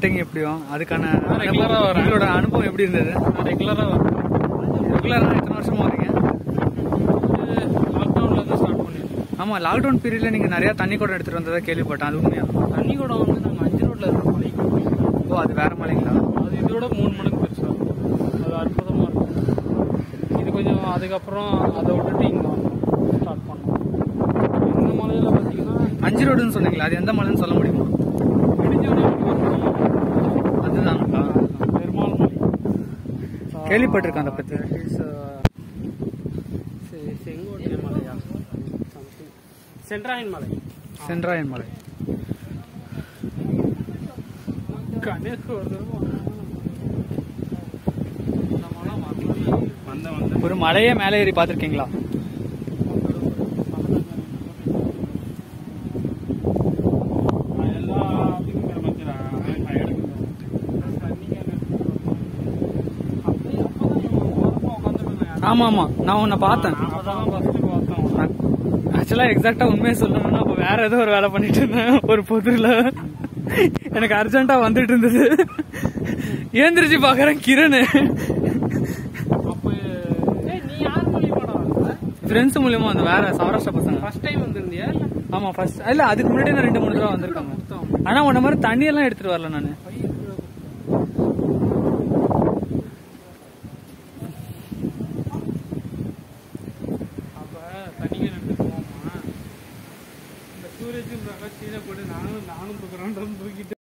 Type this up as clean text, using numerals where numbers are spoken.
மாட்டீங்க எப்படியும். அதுக்கான உங்களோட அனுபவம் எப்படி இருந்தது? ரெகுலரா வரேன். ரெகுலரா எத்தனை வருஷமா வரீங்க? லாக்டவுன்ல தான் ஸ்டார்ட் பண்ணிருக்கோம். ஆமா, லாக்டவுன் பீரியட்ல நீங்க நிறைய தண்ணி குடம் எடுத்துட்டு வந்ததா கேள்விப்பட்டேன். அது உண்மையா? தண்ணி கூட வந்து நாங்கள் 5 ரோட்ல இருக்கிற மலைக்கு. ஓ, அது வேற மலைங்களா? அது இதோட 3 மடங்கு பெருசா இருக்கும். அது அற்புதமா இருக்கும். இது கொஞ்சம் அதுக்கப்புறம் அதை விட்டுட்டு இங்கே ஸ்டார்ட் பண்ணோம். இந்த மலையில பார்த்தீங்கன்னா 5 ரோடுன்னு சொன்னீங்களா? அது எந்த மலைன்னு சொல்ல முடியுமா? இடிஞ்சோட அதுதாங்களா? பெருமாள் மலை கேள்விப்பட்டிருக்கேன் அதை பத்தி. செங்கோட்டை மலையா சம்திங். சென்ட்ராயன் மலை. சென்ட்ராயன் மலை. ஒரு மலையே மேலே ஏறி பாத்திருக்கீங்களா? ஆமா ஆமா, நான் உன்னை பார்த்தேன். ஆக்சுவலா எக்ஸாக்டா உண்மையை சொல்லணும்னா அப்ப வேற ஏதோ ஒரு வேலை பண்ணிட்டு இருந்தேன் ஒரு பொதுல. எனக்கு அர்ஜென்டா வந்துட்டு இருந்தது. ஏந்திரிச்சு பாக்குறேன் கிரண். ஃப்ரெண்ட்ஸ் மூலியமா வந்து வேற சௌராஷ்டிரா பசங்க. ஃபர்ஸ்ட் டைம் வந்திருந்தியா? ஆமா ஃபர்ஸ்ட். இல்ல அதுக்கு முன்னாடி நான் 2-3 தடவை வந்திருக்காங்க. ஆனா உன்ன மாதிரி தண்ணி எல்லாம் எடுத்துட்டு வரல நானு.